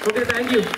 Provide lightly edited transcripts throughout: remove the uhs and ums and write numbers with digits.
Okay thank you.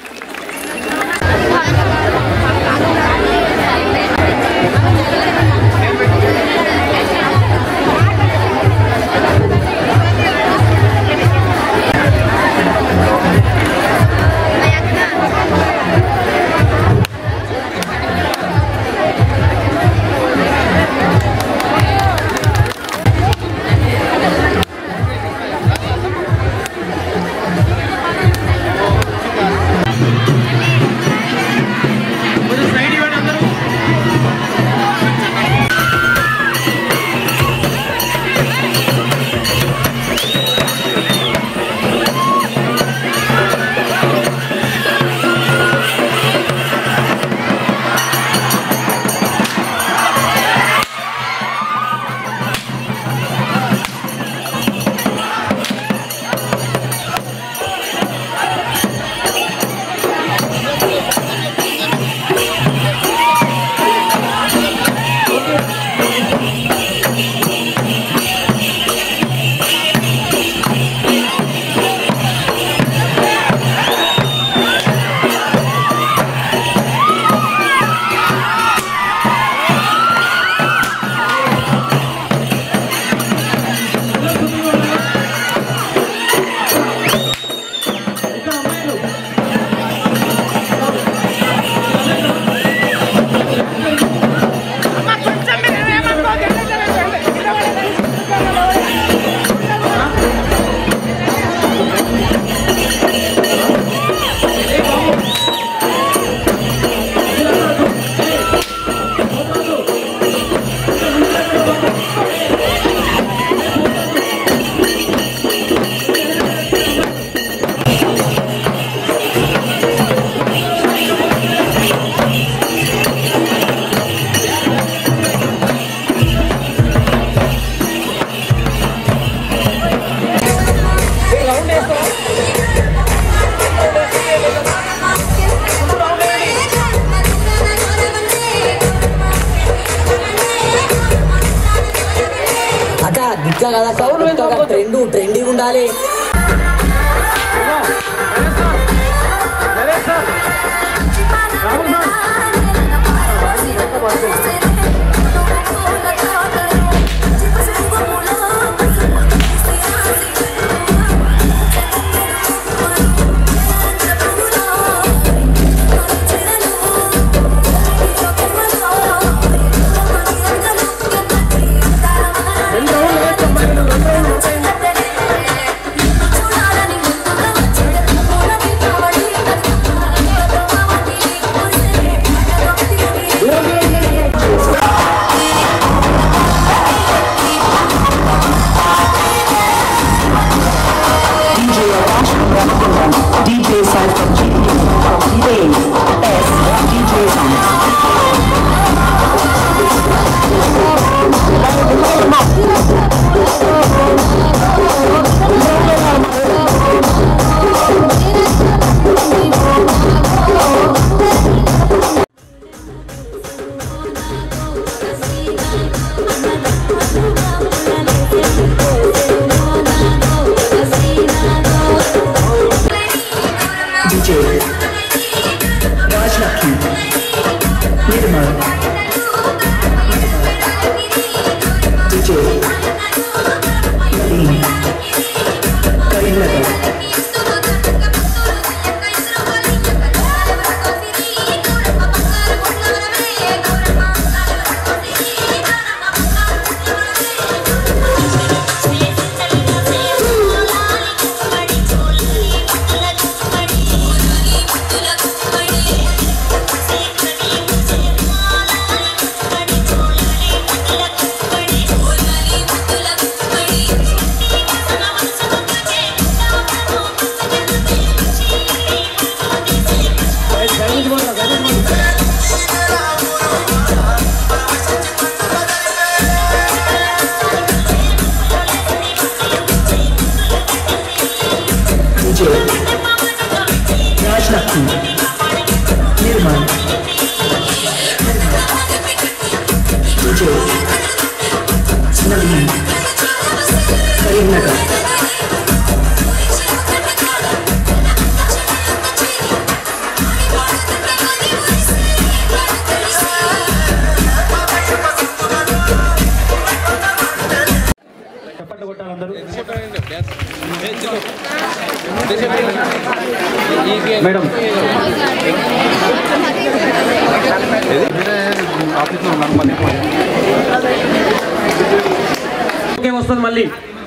Trending ఉండాలి. Madam okay వస్తుంది మళ్ళీ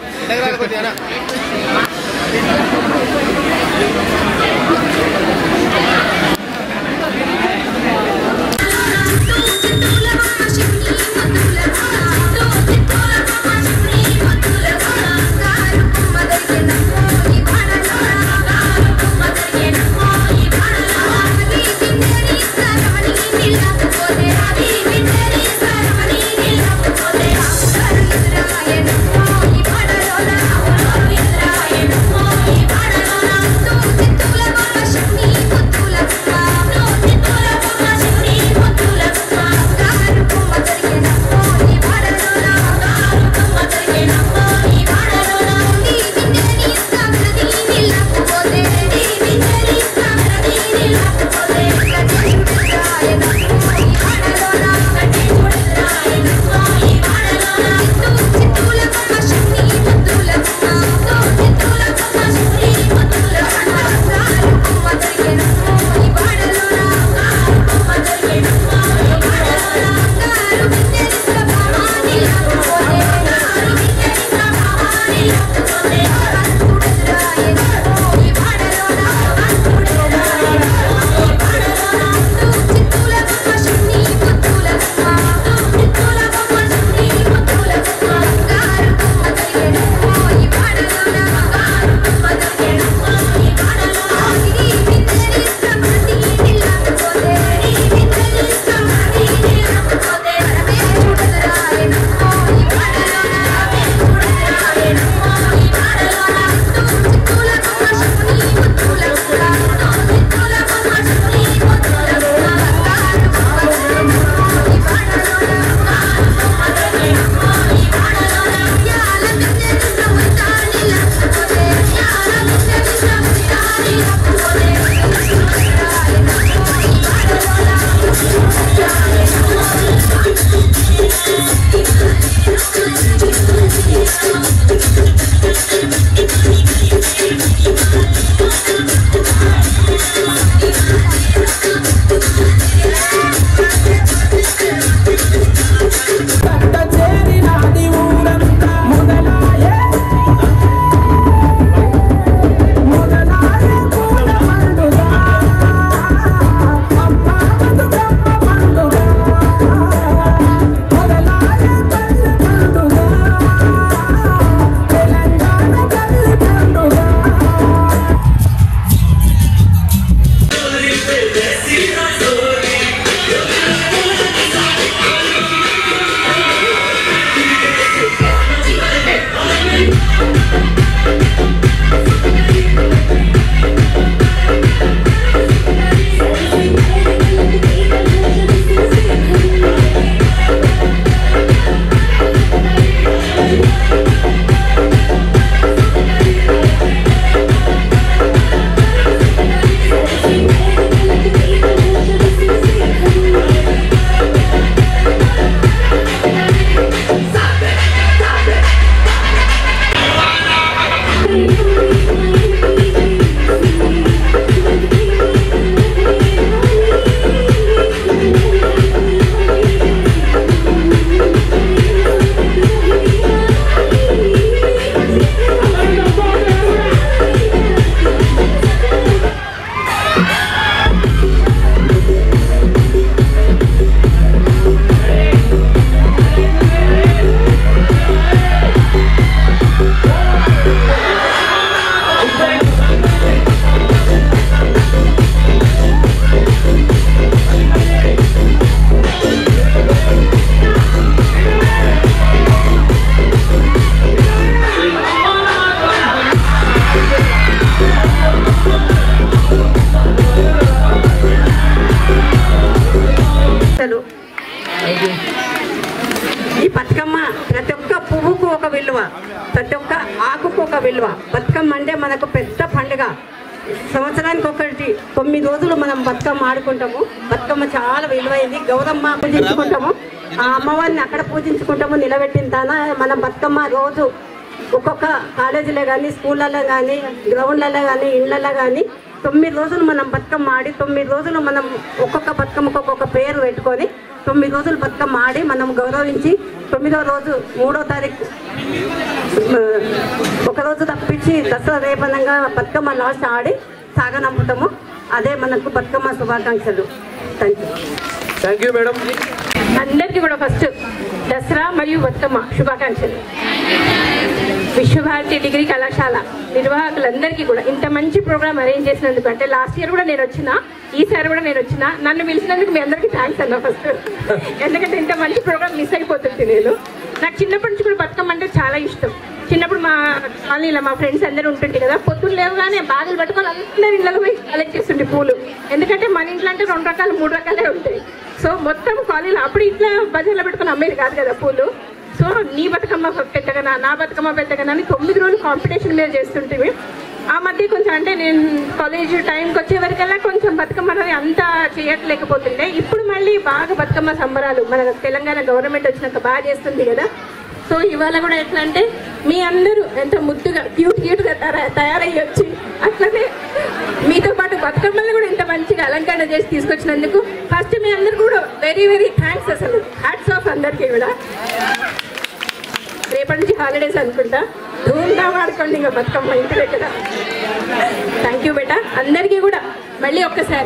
ఈ బతుకమ్మ ప్రతి ఒక్క పువ్వుకు ఒక విలువ, ప్రతి ఒక్క ఆకుకు ఒక విలువ. బతుకమ్మ అంటే మనకు పెద్ద పండుగ. సంవత్సరానికి ఒకటి 9 రోజులు మనం బతుకమ్మ ఆడుకుంటాము. బతుకమ్మ చాలా విలువైంది. గౌరమ్మ పూజించుకుంటాము, ఆ అమ్మవారిని అక్కడ పూజించుకుంటాము. నిలబెట్టిన తాన మనం బతుకమ్మ రోజు ఒక్కొక్క కాలేజీలో కానీ స్కూళ్ళల్లో కానీ గ్రౌండ్లలో కానీ ఇళ్ళల్లో కానీ 9 రోజులు మనం బతుకమ్మ ఆడి 9 రోజులు మనం ఒక్కొక్క బతుకమ్మకు ఒక్కొక్క పేరు పెట్టుకొని 9 రోజులు బతుకమ్మ ఆడి మనం గౌరవించి 9వ రోజు 3వ తారీఖు ఒకరోజు తప్పించి దసరా రేపనంగా బతుకమ్మ లాస్ట్ ఆడి సాగనంపుతాము. అదే మనకు బతుకమ్మ శుభాకాంక్షలు. Thank you madam. అందరికీ కూడా ఫస్ట్ దసరా మరియు బతుకమ్మ శుభాకాంక్షలు. విశ్వభారతి డిగ్రీ కళాశాల నిర్వాహకులందరికీ కూడా ఇంత మంచి ప్రోగ్రామ్ అరేంజ్ చేసినందుకు, అంటే లాస్ట్ ఇయర్ కూడా నేను వచ్చిన, ఈసారి కూడా నేను వచ్చిన, నన్ను పిలిచినందుకు మీ అందరికీ థ్యాంక్స్ అన్న ఫస్ట్. ఎందుకంటే ఇంత మంచి ప్రోగ్రామ్ మిస్ అయిపోతుంది నేను. నాకు చిన్నప్పటి నుంచి కూడా బతుకమ్మ అంటే చాలా ఇష్టం. చిన్నప్పుడు మా కాలనీలో మా ఫ్రెండ్స్ అందరూ ఉంటుంటే కదా, పొద్దున్న లేవగానే బాధలు పట్టుకొని అందరి ఇళ్ళలో పోయి కలెక్ట్ చేస్తుంటే పూలు. ఎందుకంటే మన ఇంట్లో అంటే 2 రకాలు 3 రకాలే ఉంటాయి. సో మొత్తం కాలనీలో అప్పుడు ఇట్లా బజార్లో పెట్టుకొని అమ్మేది కాదు కదా పూలు. సో నీ బతుకమ్మ పెద్దగా నా బతుకమ్మ పెద్దగా అని 9 రోజులు కాంపిటీషన్ మీద చేస్తుంటే, ఆ మధ్య కొంచెం అంటే నేను కాలేజ్ టైంకి వచ్చే వరకల్లా కొంచెం బతుకమ్మ అనేది అంతా చేయట్లేకపోతుండే. ఇప్పుడు మళ్ళీ బాగా బతుకమ్మ సంబరాలు మన తెలంగాణ గవర్నమెంట్ వచ్చినాక బాగా చేస్తుంది కదా. సో ఇవాళ కూడా ఎట్లా అంటే మీ అందరూ ఎంత ముద్దుగా క్యూట్గా తయారయ్యి వచ్చి, అట్లనే మీతో పాటు బతుకమ్మల్ని కూడా ఇంత మంచిగా అలంకరణ చేసి తీసుకొచ్చినందుకు ఫస్ట్ మీ అందరు కూడా వెరీ వెరీ థ్యాంక్స్. అసలు హ్యాట్స్ ఆఫ్ అందరికీ కూడా. రేపటి నుంచి హాలిడేస్ అనుకుంటా, ధూమ్ధామ్ ఆడుకోండి ఇంకా బతుకమ్మ ఇంటి దగ్గర. థ్యాంక్ యూ బేటా అందరికీ కూడా మళ్ళీ ఒక్కసారి.